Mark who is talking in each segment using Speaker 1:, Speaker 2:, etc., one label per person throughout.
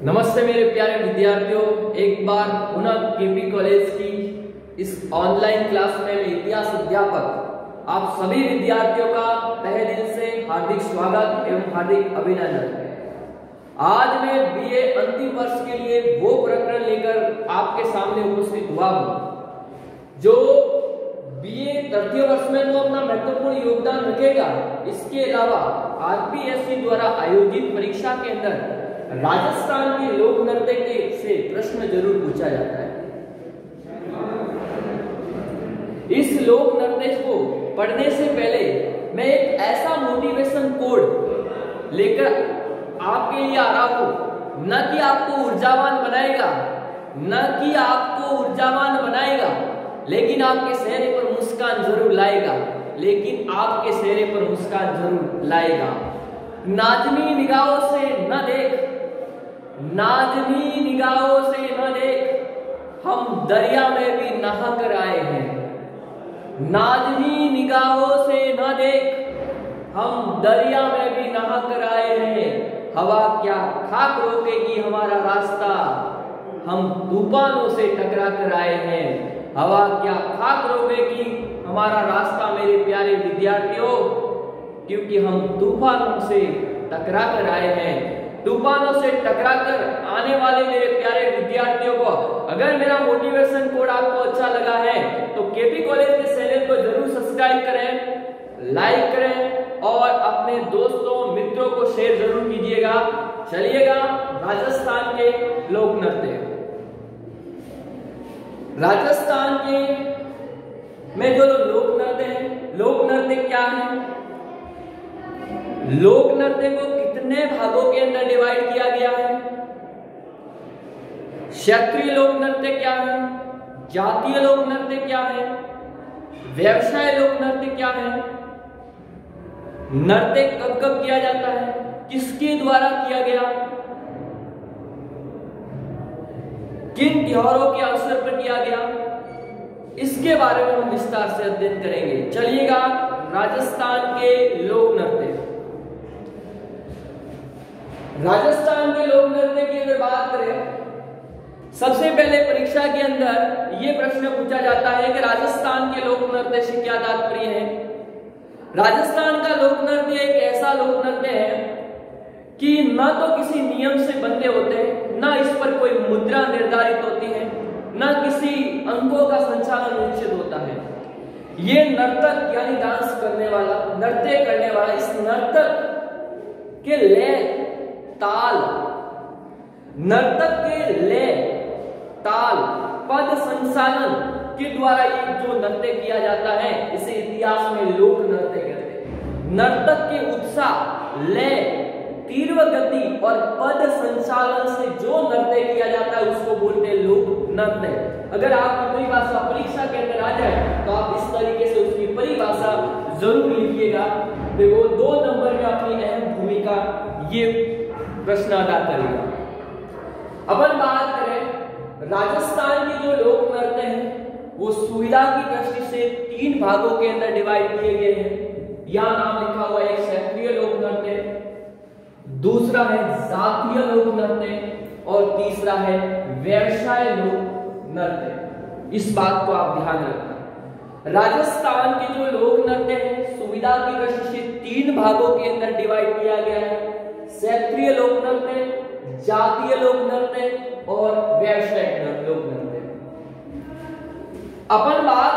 Speaker 1: नमस्ते मेरे प्यारे विद्यार्थियों, एक बार पुनः केपी कॉलेज की इस ऑनलाइन क्लास में मैं इतिहास अध्यापक आप सभी विद्यार्थियों का तहे दिल से हार्दिक स्वागत एवं हार्दिक अभिनंदन। आज मैं बीए अंतिम वर्ष के लिए वो प्रकरण लेकर आपके सामने उपस्थित हुआ हूँ जो बीए तृतीय वर्ष में तो अपना महत्वपूर्ण योगदान रखेगा। इसके अलावा आरपीएससी द्वारा आयोजित परीक्षा के अंदर राजस्थान के लोक नृत्य से प्रश्न जरूर पूछा जाता है। इस लोक नृत्य को पढ़ने से पहले मैं एक ऐसा मोटिवेशन कोड लेकर आपके लिए आ रहा हूं, न कि आपको ऊर्जावान बनाएगा, लेकिन आपके चेहरे पर मुस्कान जरूर लाएगा। नाज़मी निगाहों से न देख, हम दरिया में भी नहा कर आए हैं। नाज़मी निगाहों से न देख, हम दरिया में भी नहा कर आए हैं। हवा क्या खाक रोकेगी हमारा रास्ता, हम तूफानों से टकरा कर आए हैं। हवा क्या खाक रोकेगी हमारा रास्ता मेरे प्यारे विद्यार्थियों, क्योंकि हम तूफानों से टकरा कर आए हैं। तूफानों से टकरा कर आने वाले मेरे प्यारे विद्यार्थियों को, अगर मेरा मोटिवेशन कोड आपको अच्छा लगा है तो केपी कॉलेज के चैनल को जरूर सब्सक्राइब करें, लाइक करें और अपने दोस्तों मित्रों को शेयर जरूर कीजिएगा। चलिएगा राजस्थान के लोक नृत्य। राजस्थान के में जो लोक नृत्य है, लोक नृत्य क्या है? लोक नृत्य को कितने भागों के अंदर डिवाइड किया गया है? क्षेत्रीय लोक नृत्य क्या है, जातीय लोक नृत्य क्या है, व्यवसाय लोक नृत्य क्या है, नृत्य कब कब किया जाता है, किसके द्वारा किया गया, किन त्योहारों के अवसर पर किया गया, इसके बारे में हम विस्तार से अध्ययन करेंगे। चलिएगा राजस्थान के लोक नृत्य। राजस्थान के लोक नृत्य की अगर बात करें, सबसे पहले परीक्षा के अंदर यह प्रश्न पूछा जाता है कि राजस्थान के लोक नृत्य से क्या तात्पर्य है। राजस्थान का लोक नृत्य एक ऐसा लोक नृत्य है कि न तो किसी नियम से बंधे होते हैं, न इस पर कोई मुद्रा निर्धारित होती है, न किसी अंकों का संचालन निश्चित होता है। ये नर्तक यानी डांस करने वाला, नृत्य करने वाला, इस नर्तक के लय ताल पद संचालन के द्वारा ये जो नृत्य किया जाता है, इसे इतिहास में लोक नृत्य कहते हैं। नर्तक के उत्साह, लय, तीव्र गति और पद संचालन से जो नृत्य किया जाता है उसको बोलते हैं लोक नृत्य। अगर आपकी परिभाषा परीक्षा के अंदर आ जाए तो आप इस तरीके से उसकी परिभाषा जरूर लिखिएगा। देखो 2 नंबर में अपनी अहम भूमिका ये प्रश्न अदा करेगा। अपन बात करें राजस्थान की जो लोक नृत्य है, वो सुविधा की दृष्टि से 3 भागों के अंदर डिवाइड किए गए हैं। यहां नाम लिखा हुआ है, एक क्षेत्रीय लोक नृत्य, दूसरा है जातीय लोक नृत्य और तीसरा है व्यवसाय लोक नृत्य। इस बात को आप ध्यान रखना। राजस्थान के जो लोक नृत्य है, सुविधा की दृष्टि से 3 भागों के अंदर डिवाइड किया गया है, क्षेत्रीय लोक नृत्य, जातीय लोक नृत्य और व्यवसायिक लोक नृत्य। अपन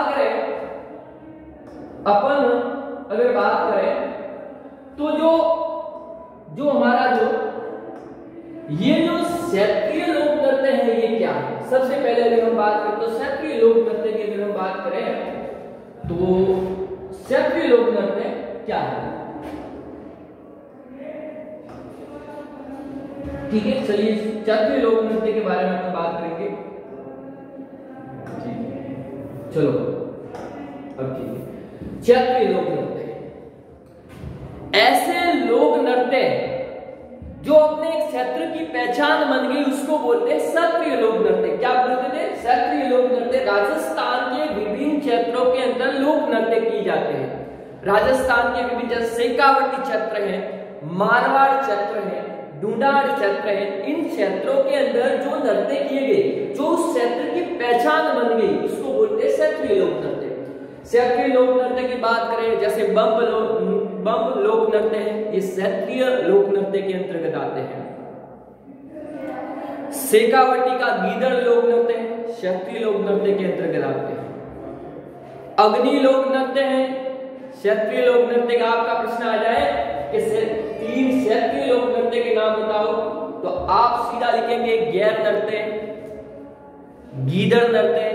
Speaker 1: अगर बात करें तो जो हमारा ये जो क्षेत्रीय लोक नृत्य है, ये क्या है? सबसे पहले अगर हम बात करें तो क्षेत्रीय लोक नृत्य की अगर हम बात करें तो क्षेत्रीय लोक नृत्य क्या है? ठीक है, चलिए क्षेत्रीय लोक नृत्य के बारे में हम बात करेंगे। ठीक है, चलो अब ठीक है। क्षेत्रीय लोक नृत्य ऐसे लोक नृत्य जो अपने एक क्षेत्र की पहचान बन गई, उसको बोलते हैं क्षेत्रीय लोक नृत्य। क्या बोलते थे? क्षेत्रीय लोक नृत्य। राजस्थान के विभिन्न क्षेत्रों के अंदर लोक नृत्य किए जाते हैं। राजस्थान के विभिन्न, जैसे शेखावटी क्षेत्र है, मारवाड़ क्षेत्र है, ढूंढाड़ क्षेत्र है, इन क्षेत्रों के अंदर जो नृत्य किए गए, जो उस क्षेत्र की पहचान बन गई, उसको बोलते हैं क्षेत्रीय लोक नृत्य। क्षेत्रीय लोक नृत्य की बात करें, जैसे बम लोक नृत्य है, ये क्षेत्रीय लोक नृत्य के अंतर्गत आते हैं। शेखावटी का गीदड़ लोक नृत्य है, क्षेत्रीय लोक नृत्य के अंतर्गत आते हैं। अग्नि लोक नृत्य है, क्षेत्रीय लोक नृत्य का आपका प्रश्न आ जाए कि 3 क्षेत्रीय लोक नृत्य के नाम बताओ, तो आप सीधा लिखेंगे गैर नृत्य, गीदड़ नृत्य,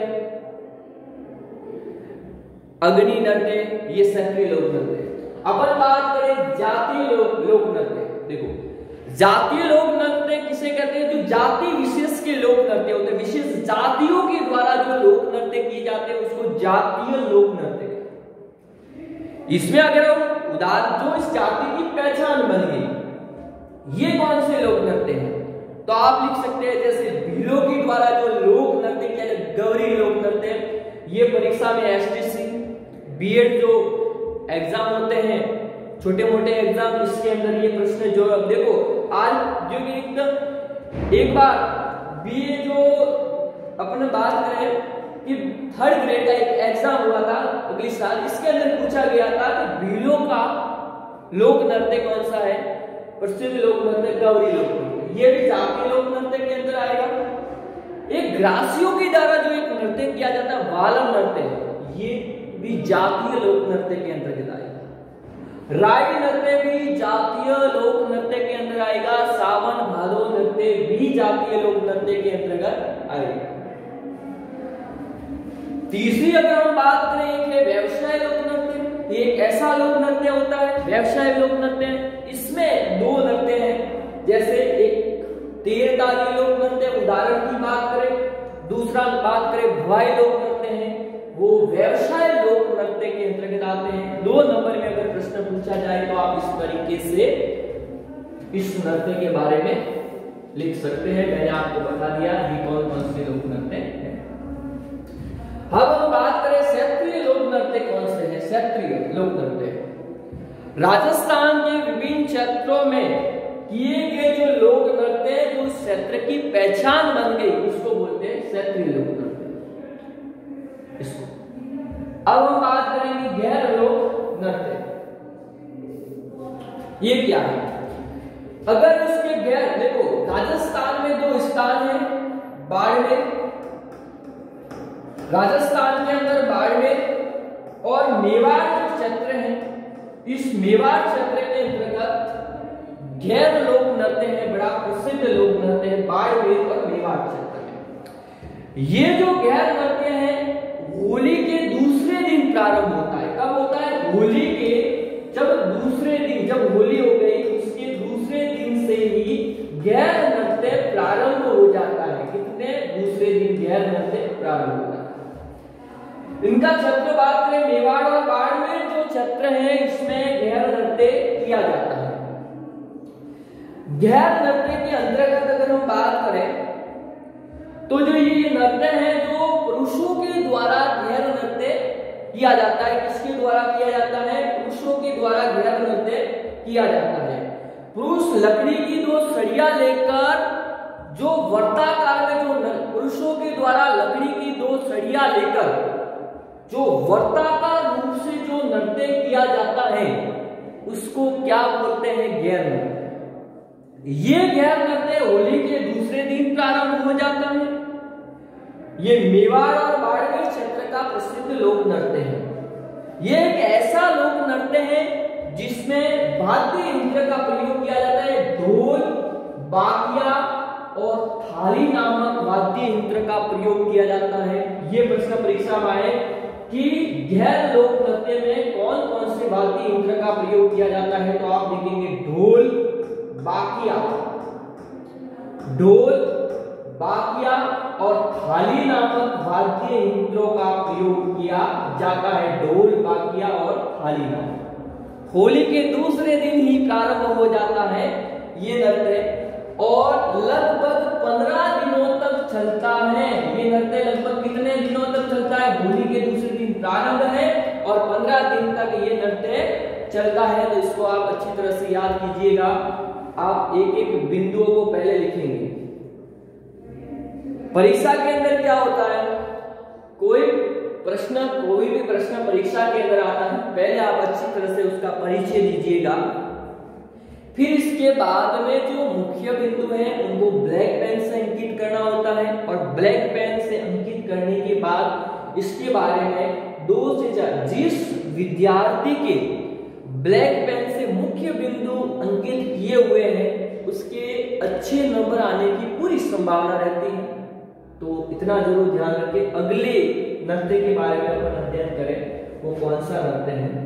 Speaker 1: अग्नि नृत्य, ये क्षेत्रीय लोक नृत्य। अपन बात करें जातीय लोक नृत्य। देखो जातीय लोक नृत्य किसे कहते हैं? जो जाति विशेष के लोक नृत्य होते हैं, विशेष जातियों के द्वारा जो लोक नृत्य किए जाते हैं उसको जातीय लोक नृत्य कहते हैं। इसमें अगर हम उदाहरण, जो इस जाति की पहचान बन गई, ये कौन से लोक नृत्य हैं? तो आप लिख सकते हैं जैसे भीलों के द्वारा जो लोक नृत्य किया जाता है, गौरी लोक नृत्य, ये परीक्षा में एसटीसी बीएड जो एग्जाम होते हैं, छोटे मोटे एग्जाम, इसके अंदर ये प्रश्न जो अब देखो आज जो कि एकदम एक बार बीए जो अपने बात करें कि 3rd ग्रेड का एक एग्जाम हुआ था अगली साल, इसके अंदर पूछा गया था कि भीलों का लोक नृत्य कौन सा है? प्रसिद्ध लोक नृत्य गौरी लोक नृत्य, ये भी जातीय लोक नृत्य के अंदर आएगा। एक ग्रासियों के द्वारा जो एक नृत्य किया जाता है वालम नृत्य, ये भी जातीय लोक नृत्य के अंतर्गत आएगा। राई नृत्य भी जातीय लोक नृत्य के अंदर आएगा। सावन भादो नृत्य भी जातीय लोक नृत्य के अंतर्गत आएगा। तीसरी अगर हम बात करें, एक है व्यवसाय लोक नृत्य। ये एक ऐसा लोक नृत्य होता है, व्यवसाय लोक नृत्य, इसमें 2 नृत्य हैं। जैसे एक तेरताली लोक नृत्य उदाहरण की बात करें, दूसरा बात करें भवाई लोक नृत्य है, वो व्यवसाय लोक नृत्य के अंतर्गत आते हैं। 2 नंबर में अगर प्रश्न पूछा जाए तो आप इस तरीके से इस नृत्य के बारे में लिख सकते हैं। मैंने आपको बता दिया ये कौन कौन से लोक नृत्य हैं। अब हम बात करें क्षेत्रीय लोक नृत्य कौन से हैं? क्षेत्रीय लोक नृत्य राजस्थान के विभिन्न क्षेत्रों में किए गए जो लोक नृत्य जो क्षेत्र की पहचान बन गई, उसको बोलते हैं क्षेत्रीय लोक नृत्य। इसको अब हम बात करेंगे गैर लोक नृत्य। ये क्या है? अगर इसके गैर, देखो राजस्थान में 2 स्थान है, बाड़मेर, राजस्थान के अंदर बाड़मेर और मेवाड़ जो क्षेत्र है, इस मेवाड़ क्षेत्र के अंतर्गत गैर लोक नृत्य है, बड़ा प्रसिद्ध लोक नृत्य है बाड़मेर और मेवाड़ क्षेत्र में। ये जो गैर नृत्य है होली के दूसरे दिन प्रारंभ होता है। कब होता है? होली के जब दूसरे दिन, जब होली हो गई उसके दूसरे दिन से ही गैर नृत्य प्रारंभ हो जाता है। कितने? दूसरे दिन गैर नृत्य प्रारंभ होता है। इनका क्षेत्र बात करें, मेवाड़ और बाड़मेर जो क्षेत्र है इसमें गैर नृत्य किया जाता है। गैर नृत्य के अंतर्गत अगर हम बात करें तो जो ये नृत्य है जो पुरुषों के द्वारा गैर नृत्य किया जाता है। किसके द्वारा किया जाता है? पुरुषों के द्वारा गैर नृत्य किया जाता है। पुरुष लकड़ी की 2 सरिया लेकर जो वर्ताकार में, जो पुरुषों के द्वारा लकड़ी की 2 सरिया लेकर जो वर्ताकार रूप से जो नृत्य किया जाता है उसको क्या बोलते हैं? गैर नृत्य। ये गैर नृत्य होली के दूसरे दिन प्रारंभ हो जाता है। ये मेवाड़ और बाड़मेर क्षेत्र का प्रसिद्ध लोक नृत्य है। ये एक ऐसा लोक नृत्य है जिसमें वाद्य यंत्र का प्रयोग किया जाता है। ढोल, बाकिया और थाली नामक वाद्य यंत्र का प्रयोग किया जाता है। ये प्रश्न परीक्षा में आए कि गैर लोक नृत्य में कौन कौन से वाद्य यंत्र का प्रयोग किया जाता है, तो आप देखेंगे ढोल, बाकिया, और थाली नामक वाद्य यंत्रों का प्रयोग किया जाता है। ढोल, बाकिया और थाली नामक होली के दूसरे दिन ही प्रारंभ हो जाता है ये नृत्य और लगभग 15 दिनों तक चलता है। ये नृत्य लगभग कितने दिनों तक चलता है? होली के दूसरे दिन प्रारंभ है और 15 दिन तक ये नृत्य चलता है। तो इसको आप अच्छी तरह से याद कीजिएगा। आप एक एक बिंदुओं को पहले लिखेंगे। परीक्षा के अंदर क्या होता है, कोई भी प्रश्न परीक्षा के अंदर आता है, पहले आप अच्छी तरह से उसका परिचय दीजिएगा। फिर इसके बाद में जो मुख्य बिंदु हैं उनको ब्लैक पेन से अंकित करना होता है, और ब्लैक पेन से अंकित करने के बाद इसके बारे में 2 से 4 जिस विद्यार्थी के ब्लैक पेन से मुख्य बिंदु अंकित किए हुए हैं उसके अच्छे नंबर आने की पूरी संभावना रहती है। तो इतना जरूर ध्यान रखें। अगले नृत्य के बारे में अपन अध्ययन करें, वो कौन सा नृत्य है।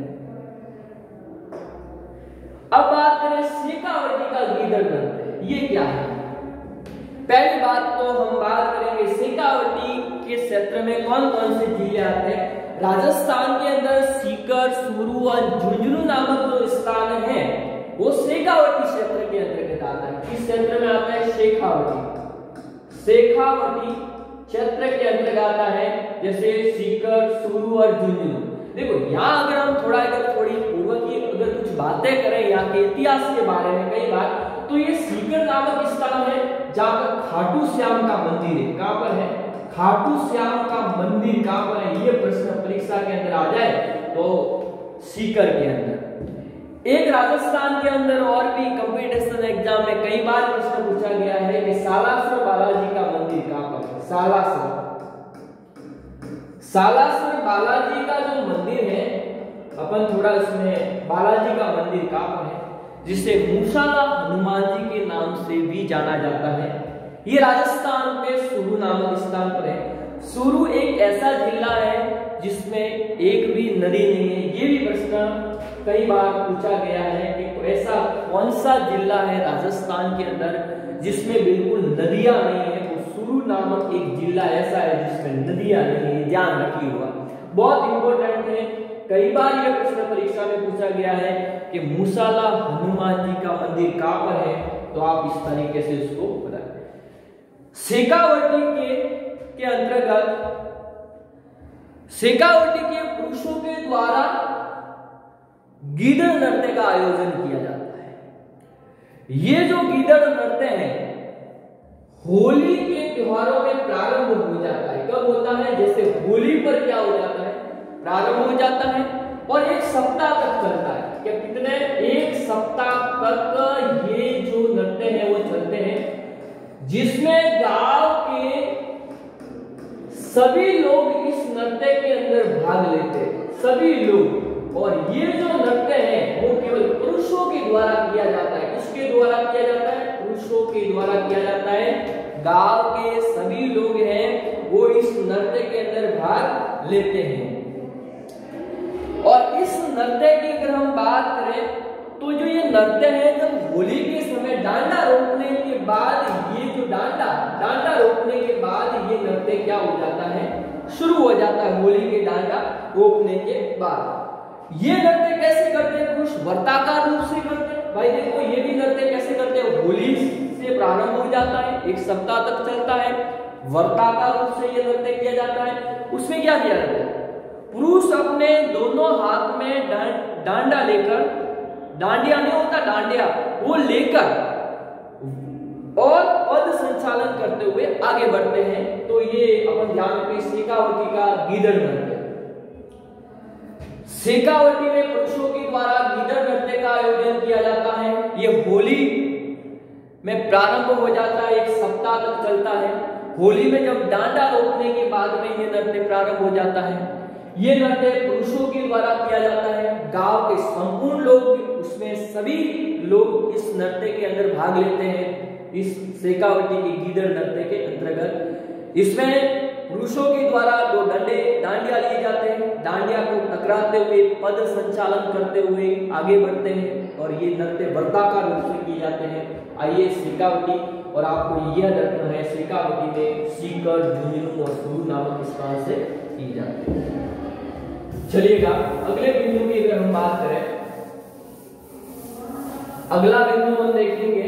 Speaker 1: अब बात करें शेखावटी का गीदड़ नृत्य, ये क्या है। पहली बात तो हम बात करेंगे शेखावटी के क्षेत्र में कौन कौन से जिले आते हैं। राजस्थान के अंदर सीकर, चूरू और झुंझुनू नामक जो स्थान है वो शेखावटी क्षेत्र के अंतर्गत आता है। किस क्षेत्र में आता है, शेखावटी क्षेत्र के अंतर्गत आता है, जैसे सीकर, चूरू और झुंझुनू। देखो यहाँ अगर हम थोड़ी पूर्व की अगर कुछ बातें करें यहाँ के इतिहास के बारे में, कई बार तो ये सीकर नामक स्थान है जहाँ पर खाटू श्याम का मंदिर है। कहाँ पर है, खाटू श्याम का मंदिर कहाँ पर है, ये प्रश्न परीक्षा के अंदर आ जाए तो सीकर के अंदर। एक राजस्थान के अंदर और भी कंपटीशन एग्जाम में कई बार प्रश्न पूछा गया है कि सालासर बालाजी का मंदिर कहाँ पर है। सालासर बालाजी का जो मंदिर है, अपन थोड़ा इसमें बालाजी का मंदिर कहाँ पर है, जिसे मूसाला हनुमान जी के नाम से भी जाना जाता है। ये राजस्थान में चूरू नामक स्थान पर है। चूरू एक ऐसा जिला है जिसमें एक भी नदी नहीं है। ये भी प्रश्न कई बार पूछा गया है कि ऐसा कौन सा जिला है राजस्थान के अंदर जिसमें बिल्कुल नदियां नहीं है। तो चूरू नामक एक जिला ऐसा है जिसमें नदियां नहीं है, ध्यान रखिएगा, बहुत इंपॉर्टेंट है। कई बार यह प्रश्न परीक्षा में पूछा गया है कि मूसाला हनुमान जी का मंदिर कहाँ पर है, तो आप इस तरीके से इसको बताएं। शेखावटी के अंतर्गत शेखावटी के पुरुषों के द्वारा गीदड़ नृत्य का आयोजन किया जाता है। ये जो गीदड़ नृत्य है होली के त्योहारों में प्रारंभ हो जाता है। कब होता है, जैसे होली पर क्या हो जाता है, प्रारंभ हो जाता है और 1 सप्ताह तक चलता है। क्या कितने, 1 सप्ताह तक ये जो नृत्य है वो चलते हैं, जिसमें गांव के सभी लोग इस नृत्य के अंदर भाग लेते हैं, सभी लोग। और ये जो नृत्य है वो केवल पुरुषों के द्वारा किया जाता है। किसके द्वारा किया जाता है, पुरुषों के द्वारा किया जाता है। गांव के सभी लोग हैं वो इस नृत्य के अंदर भाग लेते हैं। और इस नृत्य की अगर हम बात करें तो जो ये नृत्य है, जब होली के समय डांडा रोकने के बाद, ये जो डांडा रोकने के बाद ये नृत्य क्या हो जाता है, शुरू हो जाता है। होली के डांडा रोकने के बाद ये नृत्य कैसे करते हैं, पुरुष वर्ताकार रूप से करते हैं। भाई देखो ये भी नृत्य कैसे करते हैं, होली से प्रारंभ हो जाता है, 1 सप्ताह तक चलता है, वर्ताकार रूप से ये नृत्य किया जाता है। उसमें क्या किया जाता है, पुरुष अपने दोनों हाथ में डांडा लेकर, डांडिया नहीं होता, डांडिया वो लेकर और पद संचालन करते हुए आगे बढ़ते हैं। तो ये अपन ध्यान रखें, शेखावटी का गीदड़ नृत्य। शेखावटी में पुरुषों के द्वारा गीदड़ नृत्य का आयोजन किया जाता है। ये होली में प्रारंभ हो जाता है, 1 सप्ताह तक चलता है। होली में जब डांडा रोकने के बाद में ये नृत्य प्रारंभ हो जाता है। ये नृत्य पुरुषों के द्वारा किया जाता है। गांव के संपूर्ण लोग, उसमें सभी लोग इस नृत्य के अंदर भाग लेते हैं, इस शेखावटी के गीदड़ नृत्य के अंतर्गत। इसमें पुरुषों के द्वारा 2 डांडिया लिए जाते हैं, डांडिया को टकराते हुए पद संचालन करते हुए आगे बढ़ते हैं और ये नृत्य वर्ताकार रूप से किए जाते हैं। आइए शेखावटी, और आपको यह रखना है शेखावटी में सीकर, झुंझुनू और चूरू नामक स्थान से की जाती है। चलिएगा अगले बिंदु की अगर हम बात करें, अगला बिंदु हम देखेंगे,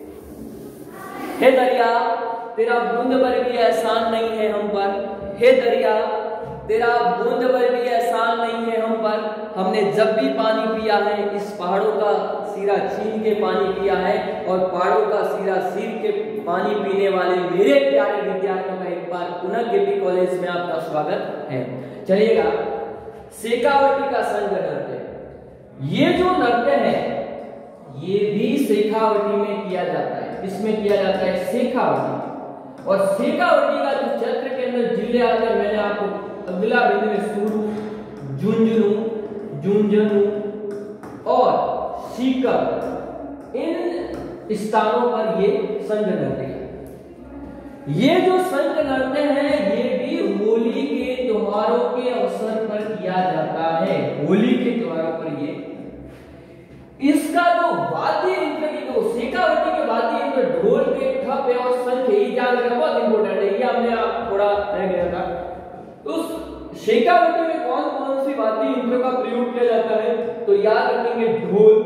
Speaker 1: हे दरिया तेरा बूंद भर भी एहसान नहीं है हम पर, हे दरिया तेरा बूंद भर भी एहसान नहीं है हम पर, हमने जब भी पानी पिया है इस पहाड़ों का सिरा छीन के पानी पिया है, और पहाड़ों का सिरा सीर के पानी पीने वाले मेरे प्यारे विद्यार्थियों का एक बार पुनः केपी कॉलेज में आपका स्वागत है। चलिएगा, शेखावटी का संघ नृत्य, ये जो नृत्य है ये भी शेखावटी में किया जाता है। इसमें किया जाता है शेखावटी, और शेखावटी का जो क्षेत्र के अंदर जिले आते हैं, मैंने आपको अगला बिंदु में सुरु, झुंझुनू, झुंझुनू और सीकर, इन स्थानों पर ये संघ नृत्य है। ये जो संघ नृत्य है ये भी होली के त्योहारों के अवसर पर किया जाता है। होली के त्योहारों पर ये, इसका जो वाद्य यंत्र की जो शेखावटी के वाद्य यंत्र ढोल के ठप है और शंख है, याद रखना बहुत इंपॉर्टेंट है, ये हमने थोड़ा रह गया था। उस शेखावटी में कौन कौन सी वाद्य यंत्र का प्रयोग किया जाता है, तो याद रखेंगे ढोल,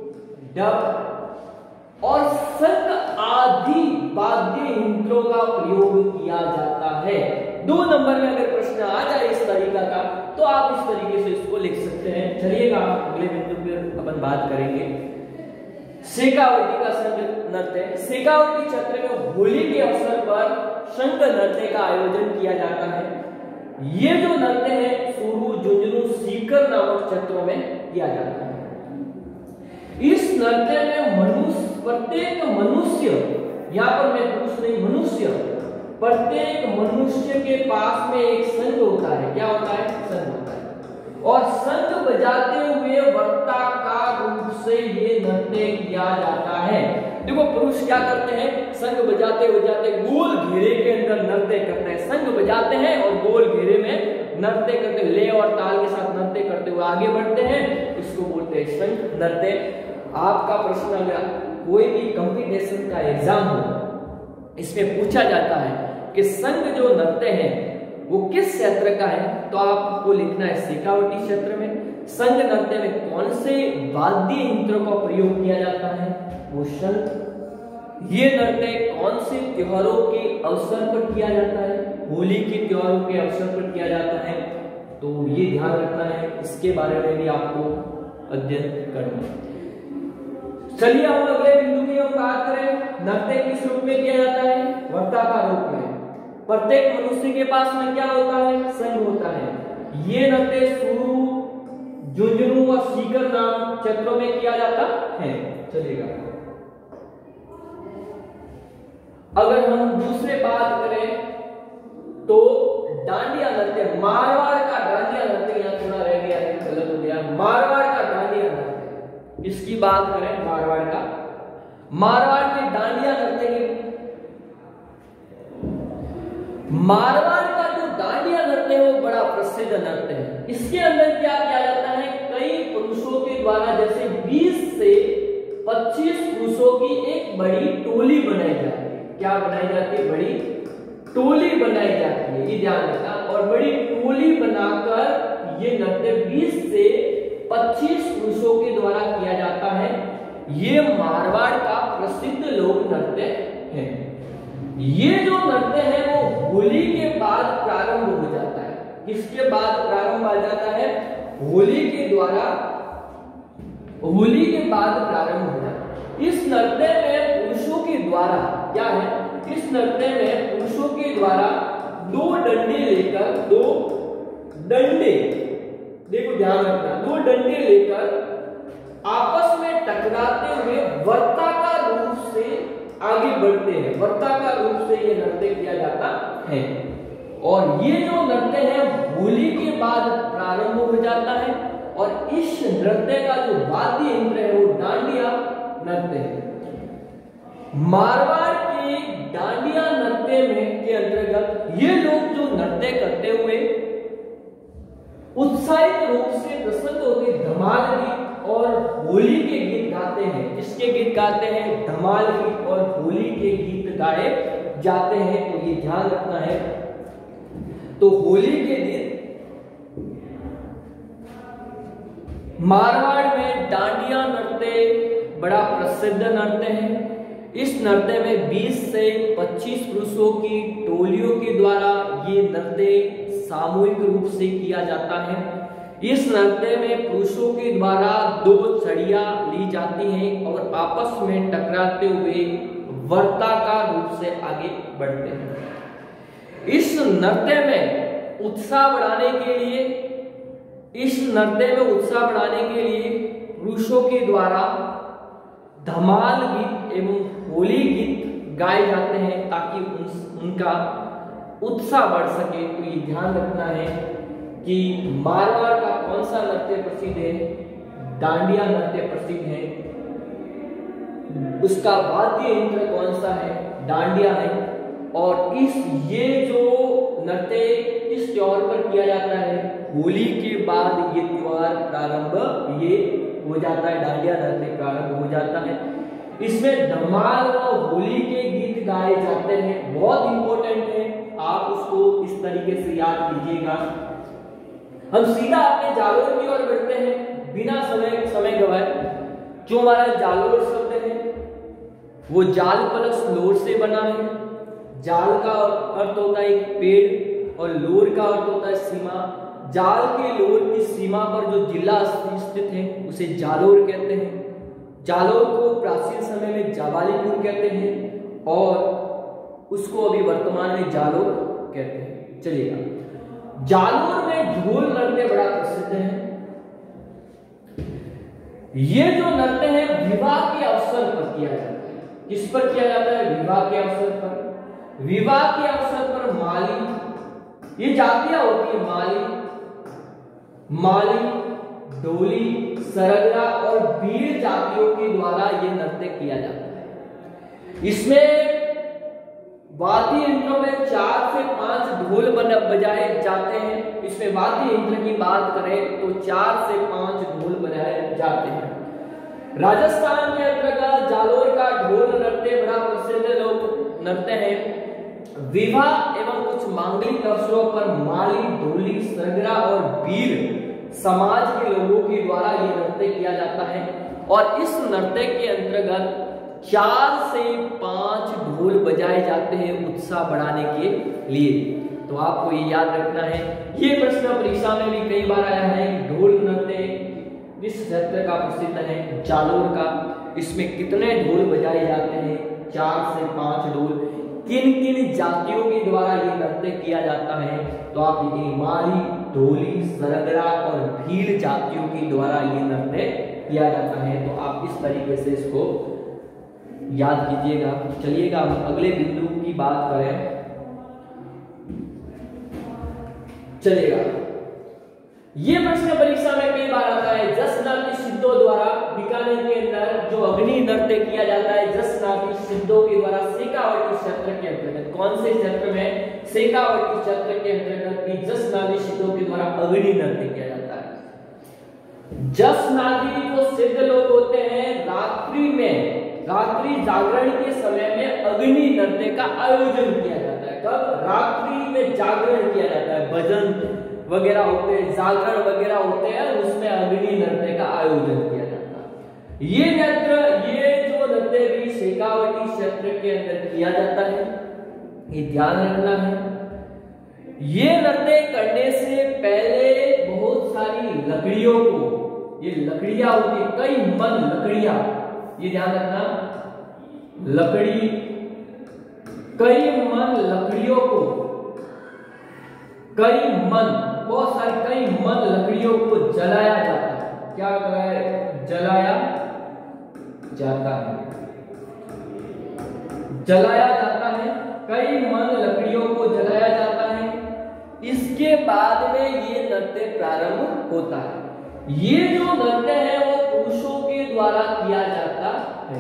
Speaker 1: डफ और शंख आदि वाद्य यंत्रों का प्रयोग किया जाता है। 2 नंबर में अगर प्रश्न आ जाए इस तरीका का तो आप इस तरीके से इसको लिख सकते हैं। चलिएगा, अगले बिंदु पर अपन बात करेंगे शेखावटी का संघ नृत्य। शेखावटी क्षेत्र में होली के अवसर पर संघ नृत्य का आयोजन किया जाता है। ये जो नृत्य है सुरु, झुंझुनू, सीकर नामक क्षेत्रों में किया जाता है। इस नृत्य में प्रत्येक मनुष्य, यहाँ पर मैं पुरुष नहीं मनुष्य, प्रत्येक मनुष्य के पास में एक संघ होता है। क्या होता है? संघ होता है, और संघ बजाते हुए वर्ताकार रूप से ये नृत्य किया जाता है। देखो, पुरुष क्या करते हैं, संघ बजाते गोल घेरे के अंदर नृत्य करते हैं। संघ बजाते हैं और गोल घेरे में नृत्य करते, ले और ताल के साथ नृत्य करते हुए आगे बढ़ते हैं, इसको बोलते हैं संघ नृत्य। आपका प्रश्न अगर कोई भी कंपटीशन का एग्जाम हो, इसमें पूछा जाता है कि संघ जो नृत्य है वो किस क्षेत्र का है, तो आपको लिखना है शेखावटी क्षेत्र में। संघ नृत्य में कौन से वाद्य यंत्रों का प्रयोग किया जाता है, वो शंख। ये नृत्य कौन से त्योहारों के अवसर पर किया जाता है, होली के त्योहारों के अवसर पर किया जाता है, तो ये ध्यान रखना है, इसके बारे में भी आपको अध्ययन करना है। चलिए हम अगले बिंदु की हम बात करें, नृत्य किस रूप में किया जाता है, वर्ताकार रूप में। प्रत्येक मनुष्य के पास में क्या होता है, संघ होता है। ये नृत्य सुरु, झुंझुनू और सीकर नाम क्षेत्रों में किया जाता है। चलिएगा, अगर हम दूसरे बात करें तो डांडिया नृत्य, मारवाड़ का डांडिया नृत्य, यहाँ थोड़ा रह गया है, गलत हो गया, मारवाड़ का डांडिया नृत्य, इसकी बात करें मारवाड़ का, मारवाड़ के डांडिया नृत्य की, मारवाड़ का जो डांडिया नृत्य है वो बड़ा प्रसिद्ध नृत्य है। इसके अंदर क्या किया जाता है, कई पुरुषों के द्वारा जैसे 20 से 25 पुरुषों की एक बड़ी टोली बनाई जाती है। क्या बनाई जाती है, बड़ी टोली बनाई जाती है, ये ध्यान रखना। और बड़ी टोली बनाकर ये नृत्य 20 से 25 पुरुषों के द्वारा किया जाता है। ये मारवाड़ का प्रसिद्ध लोक नृत्य है। ये जो नृत्य है वो होली के बाद प्रारंभ हो जाता है। किसके बाद प्रारंभ आ जाता है, होली के द्वारा, होली के बाद प्रारंभ हो जाता है। इस नृत्य में पुरुषों के द्वारा क्या है, इस नृत्य में पुरुषों के द्वारा 2 डंडे लेकर, 2 डंडे, देखो ध्यान रखना, 2 डंडे लेकर आपस में टकराते हुए वर्ताकार रूप से आगे बढ़ते हैं। वर्ताकार रूप से ये नृत्य किया जाता है। और ये जो नृत्य है होली के बाद प्रारंभ हो जाता है। और इस नृत्य का जो वाद्य यंत्र है वो डांडिया नृत्य है। मारवाड़ के डांडिया नृत्य में के अंतर्गत ये लोग जो नृत्य करते हुए उत्साहित रूप से प्रसन्न होते, धमाल गीत और होली के गीत गाते हैं। किसके गीत गाते हैं, धमाल गीत और होली के गीत गाए जाते हैं। तो ये ध्यान रखना है। तो होली के दिन मारवाड़ में डांडिया नृत्य बड़ा प्रसिद्ध नृत्य है। इस नृत्य में 20 से 25 पुरुषों की टोलियों के द्वारा ये नृत्य सामूहिक रूप से किया जाता है। इस नृत्य में पुरुषों के द्वारा 2 छड़ियां ली जाती हैं और आपस में टकराते हुए वर्ताकार रूप से आगे बढ़ते हैं। इस नृत्य में उत्साह बढ़ाने के लिए पुरुषों के द्वारा धमाल गीत एवं होली गीत गाए जाते हैं ताकि उनका उत्साह बढ़ सके। तो ये ध्यान रखना है कि मारवाड़ का कौन सा नृत्य प्रसिद्ध है? डांडिया नृत्य प्रसिद्ध है। उसका वाद्य यंत्र कौन सा है? डांडिया है। और ये जो नृत्य किस त्योहार पर किया जाता है? होली के बाद ये त्योहार प्रारंभ हो जाता है, डांडिया नृत्य प्रारंभ हो जाता है। इसमें धमाल और होली के गीत गाए जाते हैं। बहुत इंपॉर्टेंट है, आप उसको इस तरीके से याद कीजिएगा। हम सीधा अपने जालोर की ओर बढ़ते हैं बिना समय गवाए। जो हमारा जालोर शब्द है वो जाल प्लस लोर से बना है। जाल का अर्थ होता है एक पेड़ और लोर का अर्थ होता है सीमा। जाल के लोर की सीमा पर जो जिला स्थित है उसे जालोर कहते हैं। जालोर को प्राचीन समय में जाबालीपुर कहते हैं और उसको अभी वर्तमान में जालोर कहते हैं। चलिएगा, जालोर में ढोल नृत्य बड़ा प्रसिद्ध है। ये जो नृत्य है विवाह के अवसर पर किया जाता है। किस पर किया जाता है? विवाह के अवसर पर। विवाह के अवसर पर माली, ये जातियां होती है, माली, डोली, सरगरा और बीड़ जातियों के द्वारा ये नृत्य किया जाता है। इसमें वाद्य यंत्रों में 4 से 5 ढोल बजाए जाते हैं। इसमें वाद्य यंत्र की बात करें तो 4 से 5 ढोल बजाए जाते हैं। राजस्थान के अंतर्गत जालोर का ढोल नृत्य बड़ा प्रसिद्ध लोक नृत्य है। विवाह एवं कुछ मांगलिक अवसरों पर माली, ढोली, सरगरा और बीड़ समाज के लोगों के द्वारा ये नृत्य किया जाता है। और इस नृत्य के अंतर्गत 4 से 5 ढोल बजाए जाते हैं उत्साह बढ़ाने के लिए। तो आपको ये याद रखना है। ये प्रश्न परीक्षा में भी कई बार आया है कि ढोल नृत्य किस क्षेत्र का प्रसिद्ध है? जालोर का। इसमें कितने ढोल बजाए जाते हैं? 4 से 5 ढोल। किन किन जातियों के द्वारा ये नृत्य किया जाता है? तो आप लिखिए माली, ढोली, सरगरा और भील जातियों के द्वारा ये नृत्य किया जाता है। तो आप इस तरीके से इसको याद कीजिएगा। चलिएगा हम अगले बिंदु की बात करें। चलिएगा, ये प्रश्न परीक्षा में कई बार आता है। जसनाती सिद्धों द्वारा बीकानेर के अंदर जो अग्नि नृत्य किया जाता है जसनाती सिद्धों के द्वारा शेखावटी क्षेत्र के अंतर्गत। कौन से क्षेत्र में? शेखावटी क्षेत्र के अंतर्गत जसनाती सिद्धों के द्वारा अग्नि नृत्य किया जाता है। जसनाती जो सिद्ध लोग होते हैं रात्रि जागरण के समय में अग्नि नृत्य का आयोजन किया जाता है। कब? रात्रि में जागरण किया जाता है। भजन वगैरह होते हैं, जागरण वगैरह होते हैं, उसमें अग्नि नृत्य का आयोजन किया जाता है। ये जो नृत्य भी शेखावटी क्षेत्र के अंदर किया जाता है, ये ध्यान रखना है। ये नृत्य करने से पहले बहुत सारी लकड़ियों को, ये लकड़ियां होती है, कई मन लकड़ियां, ये ध्यान रखना, लकड़ी, कई मन लकड़ियों को, बहुत सारी कई मन लकड़ियों को जलाया जाता है। क्या जलाया जाता है? जलाया जाता है, कई मन लकड़ियों को जलाया जाता है। इसके बाद में ये नृत्य प्रारंभ होता है। ये जो नृत्य है वो पुरुषों के द्वारा किया जाता है।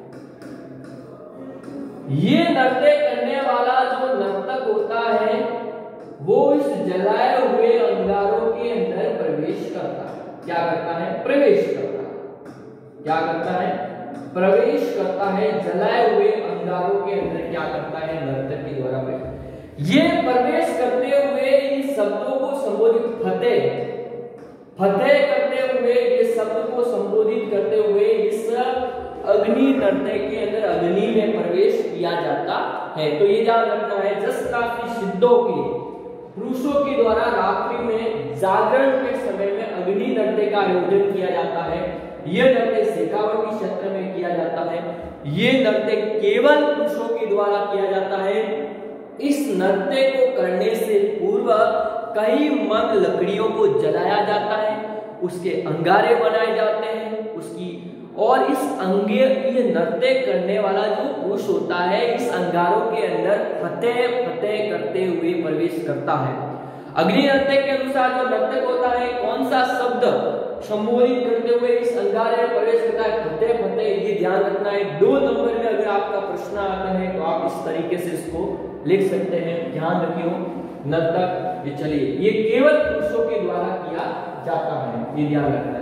Speaker 1: ये नृत्य करने वाला जो नर्तक होता है वो इस जलाए हुए अंगारों के अंदर प्रवेश करता है। क्या करता है? प्रवेश करता है। क्या करता है? प्रवेश करता है। जलाए हुए अंगारों के अंदर क्या करता है? नर्तक के द्वारा ये प्रवेश करते हुए इन शब्दों को संबोधित फतेह करते हुए, ये शब्द को संबोधित करते हुए इस अग्नि नृत्य के अंदर अग्नि में प्रवेश किया जाता है। तो ये ध्यान रखना है, जसनाती सिद्धों की पुरुषों के द्वारा रात्रि में जागरण के समय में अग्नि नृत्य का आयोजन किया जाता है। यह नृत्य शेखावटी क्षेत्र में किया जाता है। ये नृत्य केवल पुरुषों के द्वारा किया जाता है। इस नृत्य को करने से पूर्व कई मन लकड़ियों को जलाया जाता है, उसके अंगारे बनाए जाते हैं, उसकी और इस ये नृत्य करने वाला जो पुरुष होता है इस अंगारों के अंदर फतेह फतेह करते हुए प्रवेश करता है। अग्नि नृत्य के अनुसार जो नर्तक होता है कौन सा शब्द संबोधित करते हुए इस अंगारे में प्रवेश करता है? फतेह फतेह। ये ध्यान रखना है। 2 नंबर में अगर आपका प्रश्न आता है तो आप इस तरीके से इसको लिख सकते हैं। ध्यान रखियो नर्तक। ये चलिए ये केवल पुरुषों के द्वारा किया जाता है, ये ध्यान रखना है।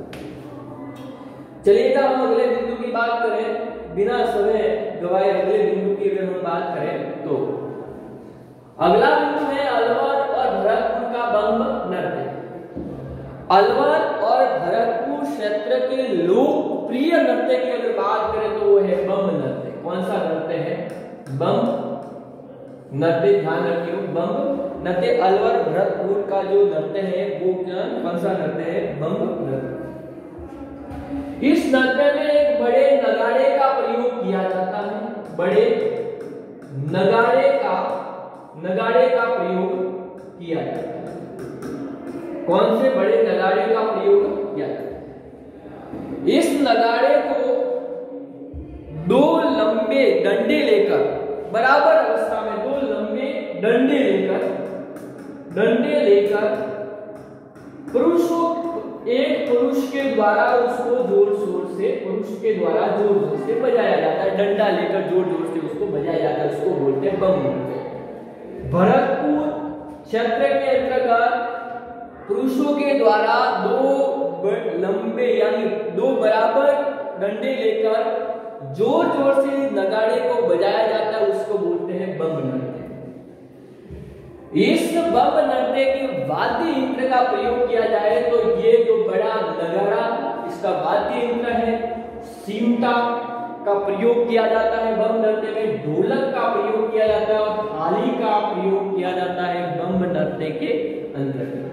Speaker 1: चलिएगा हम अगले बिंदु की बात करें, बिना समय गवाए अगले बिंदु की अगर हम बात करें तो अगला बिंदु है अलवर और भरतपुर का बंब नृत्य। अलवर और भरतपुर क्षेत्र के लोकप्रिय नृत्य की अगर बात करें तो वो है बंब नृत्य। कौन सा नृत्य है? बंब नृत्य। ध्यान रखियो बंब नृत्य। अलवर भरतपुर का जो नृत्य है वो कौन सा नृत्य है? बंब नृत्य। इस नृत्य में एक बड़े नगाड़े का प्रयोग किया जाता है। बड़े नगाड़े का प्रयोग किया जाता है। कौन से बड़े नगाड़े का प्रयोग किया जाता है? इस नगाड़े को 2 लंबे डंडे लेकर बराबर अवस्था में 2 लंबे डंडे लेकर एक पुरुष के द्वारा उसको जोर जोर से बजाया जाता है। डंडा लेकर जोर जोर से उसको बजाया जाता है, उसको बोलते हैं बंब नृत्य। भरतपुर क्षेत्र के अंतर्गत पुरुषों के द्वारा 2 लंबे यानी 2 बराबर डंडे लेकर जोर जोर से नगाड़े को बजाया जाता है, उसको बोलते हैं बंब नृत्य। इस बंब नृत्य के वाद्य यंत्र का प्रयोग किया जाए तो ये जो बड़ा नगाड़ा इसका वाद्य यंत्र है। सिमटा का प्रयोग किया जाता है बंब नृत्य में। ढोलक का प्रयोग किया जाता है और थाली का प्रयोग किया जाता है बंब नृत्य के अंतर्गत।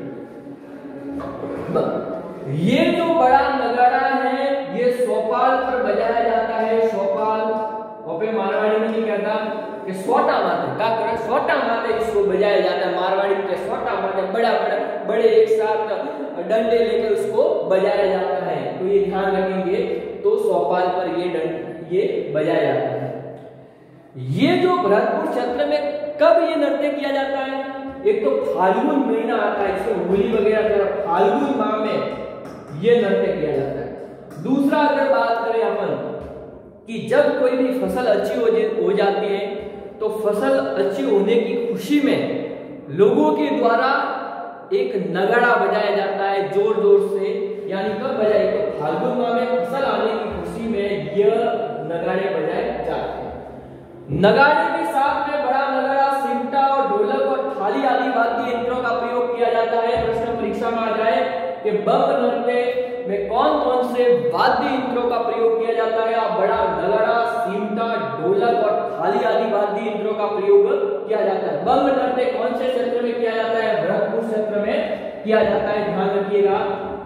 Speaker 1: ये जो बड़ा नगाड़ा है ये सोपाल पर बजाया जाता है। सोपाल ओपे मारवाड़ी में नहीं कहता कि सोटा माते का करे, सोटा माते इसको बजाया जाता है। मारवाड़ी के सोटा माते बड़े एक साथ डंडे लेकर उसको बजाया जाता है। तो ये ध्यान रखेंगे। तो सोपाल पर ये बजाया जाता है। ये जो भरतपुर क्षेत्र में कब ये नृत्य किया जाता है? एक तो फाल्गुन महीना आता है, इसमें होली वगैरह फाल्गुन माह में ये नृत्य किया जाता है। दूसरा अगर बात करें अपन कि जब कोई भी फसल अच्छी हो जाती है तो फसल अच्छी होने की खुशी में लोगों के द्वारा एक नगाड़ा बजाया जाता है जोर जोर से। यानी कब बजाए? तो फाल्गुन माह में फसल आने की खुशी में यह नगाड़े बजाए जाते हैं। नगाड़े के साथ में बड़ा नगाड़ा, सिमटा और ढोलक और थाली आदि वाद्य यंत्रों का प्रयोग किया जाता है। प्रश्न परीक्षा में आ जाए कि बंब नृत्य में कौन कौन से वाद्य यंत्रों का प्रयोग किया जाता है? बड़ा नगाड़ा, सिमटा, ढोलक और थाली आदि वाद्य यंत्रों का प्रयोग किया जाता है। बंब नृत्य कौन से क्षेत्र में किया जाता है? भरतपुर क्षेत्र में किया जाता है। ध्यान रखिएगा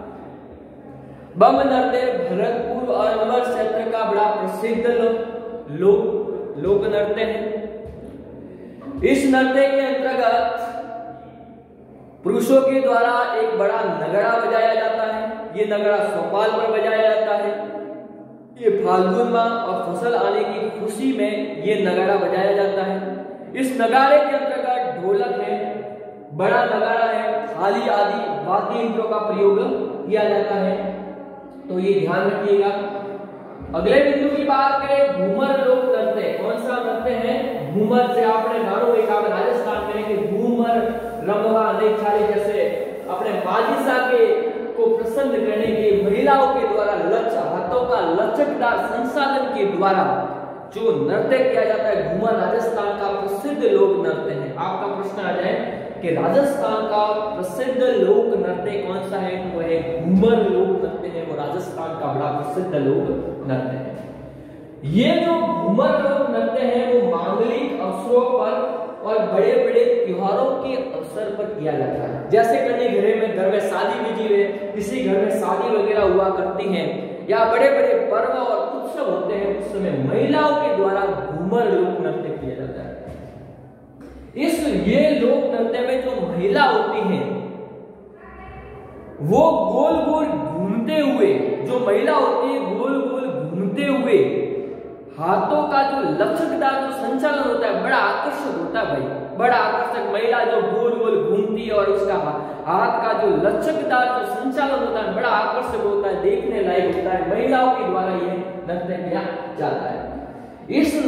Speaker 1: बंब नृत्य भरतपुर और अलवर क्षेत्र का बड़ा प्रसिद्ध लोक नृत्य है। इस नृत्य के अंतर्गत पुरुषों के द्वारा एक बड़ा नगाड़ा बजाया जाता है। ये नगाड़ा सोपाल पर बजाया जाता है। ये फाल्गुन माह और फसल आने की खुशी में ये नगाड़ा बजाया जाता है। इस नगाड़े के अंतर्गत ढोलक है, बड़ा नगाड़ा है, थाली आदि वाद्य यंत्रों का प्रयोग किया जाता है। तो ये ध्यान रखिएगा। अगले बिंदु की बात करें घूमर लोक नृत्य। कौन सा नृत्य है? घूमर से आपने नारों एक राजस्थान में कि घूमर रमवा नेछाली जैसे अपने बादशाह के को प्रसन्न करने के लिए महिलाओं के द्वारा हाथों का लचकदार संसाधन के द्वारा जो नृत्य किया जाता है घूमर राजस्थान का प्रसिद्ध लोक नृत्य है। आपका प्रश्न आ जाए कि राजस्थान का प्रसिद्ध लोक नृत्य कौन सा है? वो है घूमर लोक नृत्य है। वो राजस्थान का बड़ा प्रसिद्ध लोक नृत्य है। ये जो घूमर लोक नृत्य है वो मांगलिक अवसरों पर और बड़े बड़े त्योहारों के अवसर पर किया जाता है। जैसे कहीं घर में शादी विधि है, किसी घर में शादी वगैरह हुआ करती हैं, या बड़े बड़े पर्व और उत्सव होते हैं, उस समय महिलाओं के द्वारा घूमर लोक नृत्य किया जाता है। ये लोक नृत्य में जो महिला होती हैं वो गोल गोल घूमते हुए, जो महिला होती है गोल गोल घूमते हुए हाथों का जो लचकदार जो संचालन होता है बड़ा आकर्षक होता है भाई, बड़ा आकर्षक। महिला जो गोल गोल घूमती है और उसका हाथ का जो लचकदार जो संचालन होता है बड़ा आकर्षक होता है, देखने लायक होता है। महिलाओं के द्वारा यह नृत्य किया जाता है। इस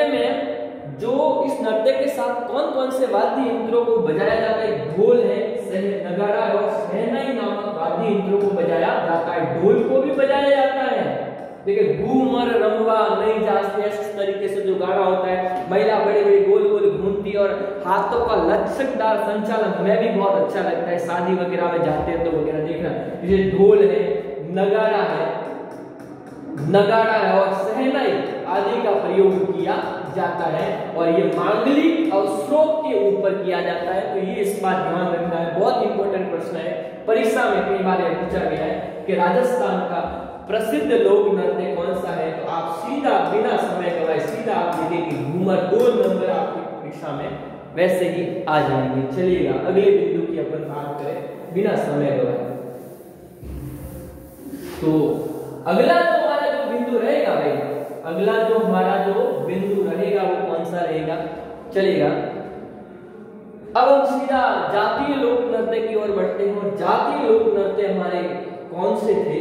Speaker 1: नृत्य के साथ कौन कौन से वाद्य यंत्रों को बजाया जाता है? ढोल है, नगाड़ा है और शहनाई नामक वाद्य यंत्रों को बजाया जाता है। ढोल को भी बजाया जाता है। देखिए घूमर रंगवा नहीं जाते, इस तरीके से जो गाना होता है, महिला बड़ी बड़ी गोल गोल घूमती है और हाथों का लचकदार संचालन हमें भी बहुत अच्छा लगता है। शादी वगैरह में जाते हैं तो वगैरह देखना, ये ढोल है, नगाड़ा है और शहनाई आदि का प्रयोग किया जाता है और ये मांगलिक अवसरों के ऊपर किया जाता है। तो ये इस बात ध्यान रखना है, बहुत इंपॉर्टेंट प्रश्न है, परीक्षा में कई बार यह पूछा गया है कि राजस्थान का प्रसिद्ध लोक नृत्य कौन सा है? तो आप सीधा बिना समय गवाए सीधा आप लिखेंगे घूमर, 2 नंबर आपकी परीक्षा में वैसे ही आ जाएंगे। चलिएगा अगले बिंदु की अपन बात करें बिना समय गवाए। तो अगला जो हमारा जो बिंदु रहेगा भाई, अगला जो हमारा जो बिंदु रहेगा वो कौन सा रहेगा? चलेगा अब हम सीधा जातीय लोक नृत्य की ओर बढ़ते हैं और जातीय लोक नृत्य हमारे कौन से थे?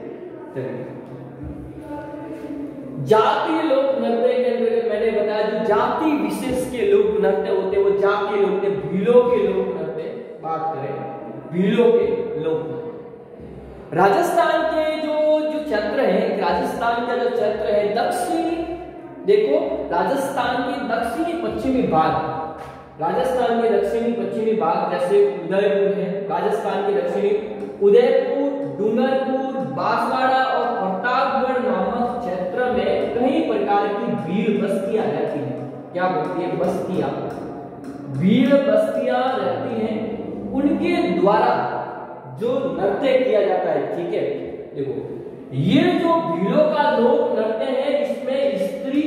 Speaker 1: जातीय लोक नृत्य के अंतर्गत मैंने बताया जो जाति विशेष के लोक नृत्य होते हैं वो जातीय लोक, भीलों के लोक नृत्य बात करें, भीलों के लोक नृत्य। राजस्थान के जो क्षेत्र है, राजस्थान का जो क्षेत्र है दक्षिणी, देखो राजस्थान के दक्षिणी पश्चिमी भाग, राजस्थान के दक्षिणी पश्चिमी भाग जैसे उदयपुर है, राजस्थान के दक्षिणी उदयपुर, डूंगरपुर, बांसवाड़ा और प्रतापगढ़ नामक क्षेत्र में कई प्रकार की भील बस्तियां रहती हैं। क्या बोलती है? बस्तियां, भील बस्तियां रहती हैं, उनके द्वारा जो नृत्य किया जाता है। ठीक है, देखो ये जो भीलों का लोक नृत्य है इसमें स्त्री,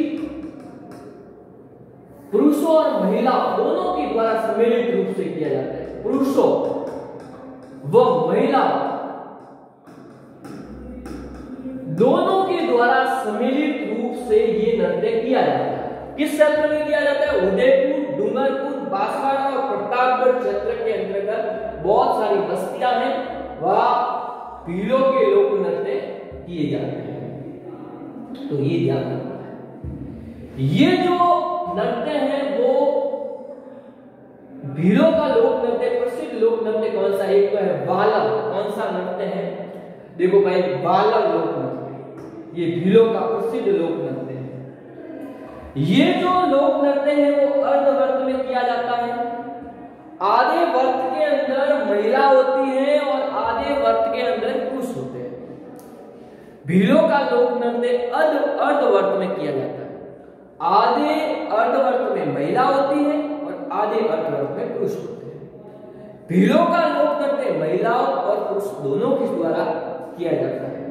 Speaker 1: पुरुषों और महिला दोनों के द्वारा सम्मिलित रूप से किया जाता है। पुरुषों व महिला दोनों के द्वारा सम्मिलित रूप से ये नृत्य किया जाता है। किस क्षेत्र में किया जाता है? उदयपुर, डूंगरपुर, बांसवाड़ा और प्रतापगढ़ क्षेत्र के अंतर्गत बहुत सारी बस्तियां हैं, वह भीलों के लोक नृत्य किए जाते हैं। तो ये ध्यान रखना है। ये जो नृत्य है वो भीलों का लोक नृत्य, प्रसिद्ध लोक नृत्य कौन सा? एक तो है बालव। कौन सा नृत्य है? देखो भाई बालव लोक नृत्य, ये भीलों का प्रसिद्ध लोक नृत्य है। ये जो लोक नृत्य है वो अर्धवर्त में किया जाता है। आधे वर्त के अंदर महिला होती है और आधे वर्त के अंदर पुरुष होते हैं। भीलों का लोक नृत्य अर्धवर्त में किया जाता है। आधे अर्धवर्त में महिला होती है और आधे अर्धवर्त में पुरुष होते हैं। भीलों का लोक नृत्य महिलाओं और पुरुष दोनों के द्वारा किया जाता है।